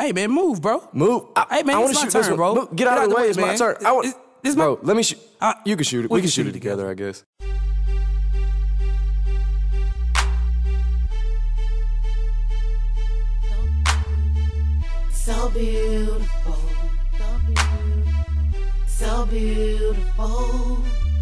Hey man, move, bro. Move. Hey man, I want it's to my shoot this turn, one. bro. Move. Get out of the way. It's my man. turn. Bro, let me shoot. You can shoot it. We can shoot it together, I guess. So beautiful, so beautiful.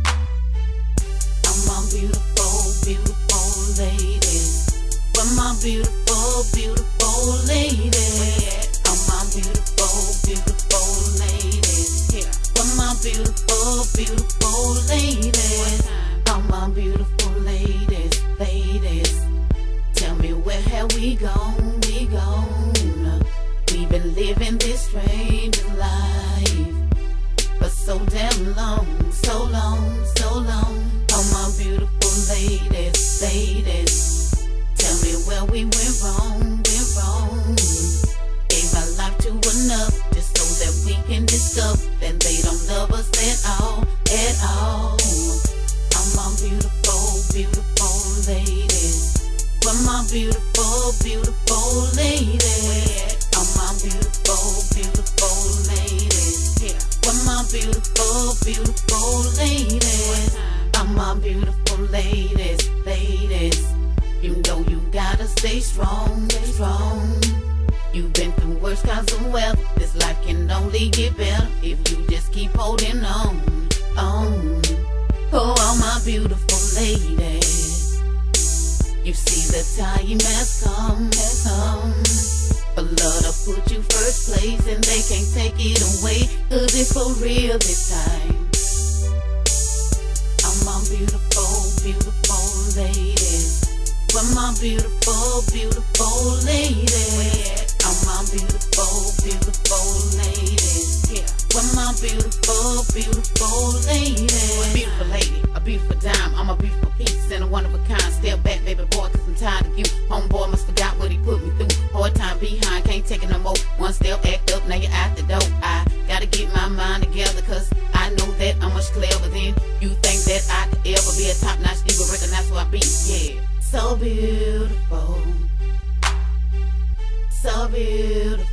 I'm my beautiful, beautiful ladies. Where my beautiful, beautiful ladies? I'm my beautiful, beautiful ladies. Where my beautiful, beautiful ladies? I'm my beautiful ladies, ladies. Tell me where have we gone, we gone? We've been living this strange life for so damn long, so long, so long. Oh my beautiful ladies, ladies, tell me where we went wrong, went wrong. Gave our life to another just so that we can discover that they don't love us at all, at all. Oh my beautiful, beautiful ladies, where my beautiful, beautiful ladies? I'm my beautiful, beautiful ladies. Where my beautiful, beautiful ladies? I'm my beautiful ladies, ladies. You know you gotta stay strong, stay strong. You've been through worse kinds of weather. This life can only get better if you just keep holding on, on. Oh, all my beautiful ladies. You see the time has come, has come. For love to put you first place, and they can't take it away, 'cause it's for real this time. I'm my beautiful, beautiful ladies. Where my beautiful, beautiful ladies? I'm my beautiful, beautiful ladies. Where my beautiful, beautiful ladies? A beautiful lady, a beautiful dime. I'm a beautiful piece and a one of a kind. Step back, baby boy, 'cause I'm tired of you. Homeboy must forgot what he put me through. Hard time behind, can't take it no more. One step, act up, now you're out the door. I gotta get my mind together, 'cause I know that I'm much clever than you think that I could ever be a top-notch diva, recognize who I be, yeah. So beautiful, so beautiful.